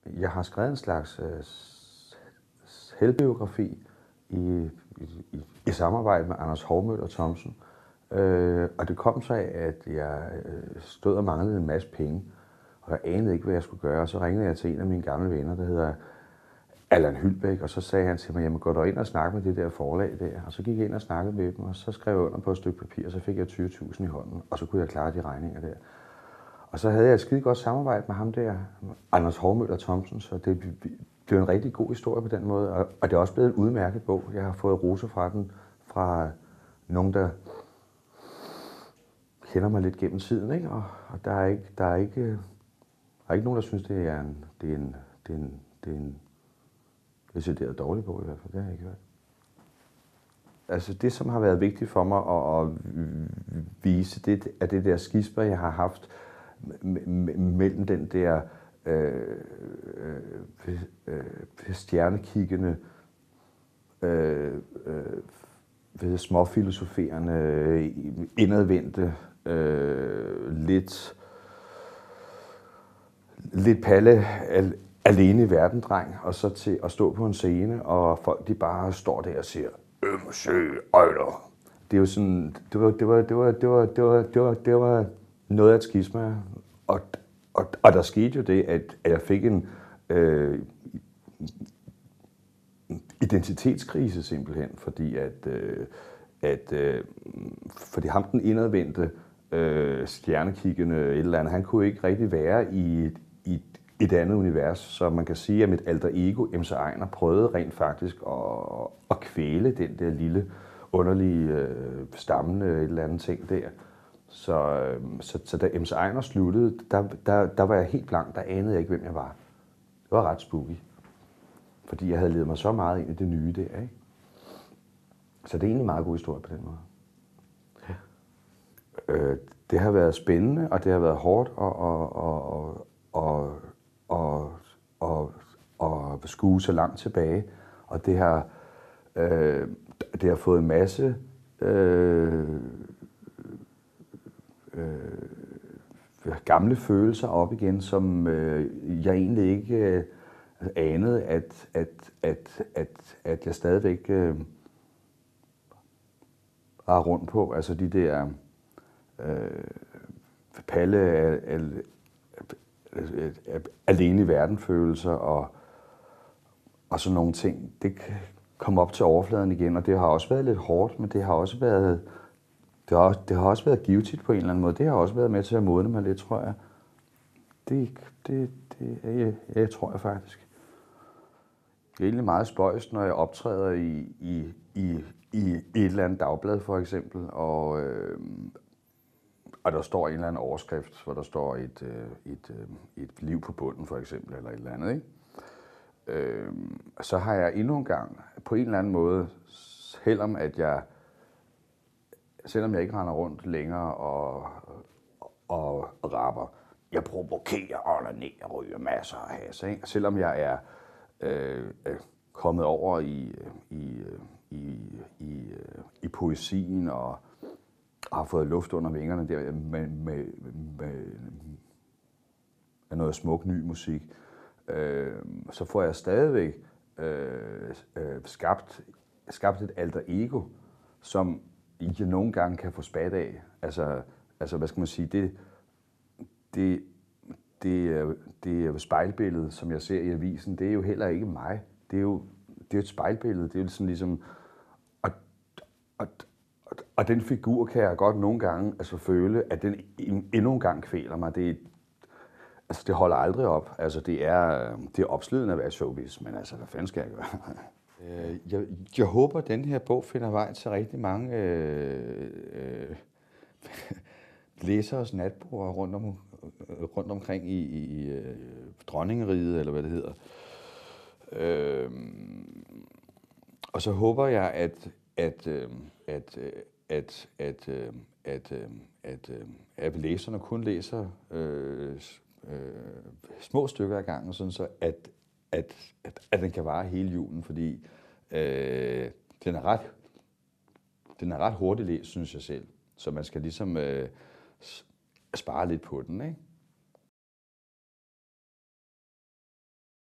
jeg har skrevet en slags selvbiografi i samarbejde med Anders Hovmøller Thomsen. Og det kom så af, at jeg stod og manglede en masse penge, og jeg anede ikke, hvad jeg skulle gøre. Og så ringede jeg til en af mine gamle venner, der hedder Allan Hylbæk, og så sagde han til mig, jamen gå ind og snakke med det der forlag der. Og så gik jeg ind og snakkede med dem, og så skrev jeg under på et stykke papir, og så fik jeg 20.000 i hånden, og så kunne jeg klare de regninger der. Og så havde jeg et skide godt samarbejde med ham der, Anders Hovmøller Thomsen, så det blev en rigtig god historie på den måde, og det er også blevet en udmærket bog. Jeg har fået roser fra den, fra nogen, der kender mig lidt gennem tiden, ikke? Og der er ikke nogen, der synes, det er en decideret dårlig bog i hvert fald. Det har jeg ikke hørt. Altså det, som har været vigtigt for mig at vise, det er det der skisper, jeg har haft mellem den der stjernekiggende, småfilosoferende, indadvendte, lidt Palle alene i verden, dreng, og så til at stå på en scene, og folk de bare står der og siger, øjler. Det er jo sådan, det var noget af et skisma, og der skete jo det, at jeg fik en identitetskrise simpelthen, fordi ham den indadvendte, stjernekiggende et eller andet, han kunne ikke rigtig være i et andet univers, så man kan sige, at mit alter ego, MC Einar, prøvede rent faktisk at kvæle den der lille, underlige, stammende et eller andet ting der. Så da MC Einar sluttede, der var jeg helt blank, der anede jeg ikke, hvem jeg var. Det var ret spooky, fordi jeg havde ledet mig så meget ind i det nye der, ikke? Så det er egentlig en meget god historie på den måde. Ja. Det har været spændende, og det har været hårdt og skue så langt tilbage, og det har fået en masse gamle følelser op igen, som jeg egentlig ikke anede, at jeg stadigvæk er rundt på. Altså de der Palle alene i verden-følelser og sådan nogle ting. Det kom op til overfladen igen, og det har også været lidt hårdt, men det har også været givetigt på en eller anden måde. Det har også været med til at modne mig lidt, tror jeg. Det tror jeg faktisk. Det er egentlig meget spøjst, når jeg optræder i et eller andet dagblad, for eksempel, og der står en eller anden overskrift, hvor der står et liv på bunden, for eksempel, eller et eller andet, ikke? Så har jeg endnu en gang, på en eller anden måde, selvom jeg ikke render rundt længere og rapper, jeg provokerer, onanerer, ryger masser af has, ikke? Selvom jeg er kommet over i poesien og har fået luft under vingerne der med noget smuk ny musik, så får jeg stadigvæk skabt et alter ego, som jeg nogle gange kan få spat af. Altså hvad skal man sige, det spejlbillede, som jeg ser i avisen, det er jo heller ikke mig. Det er jo et spejlbillede. Det er jo sådan ligesom, og den figur kan jeg godt nogle gange føle, at den endnu en gang kvæler mig. Det holder aldrig op. Altså, det er opslidende at være showbiz, men altså, hvad fanden skal jeg gøre? Jeg håber, at den her bog finder vej til rigtig mange læseres natbord rundt omkring i Dronningeriget, eller hvad det hedder. Og så håber jeg, at læserne kun læser små stykker ad gangen, sådan så at den kan vare hele julen, fordi den er ret hurtigt læst, synes jeg selv. Så man skal ligesom spare lidt på den, ikke?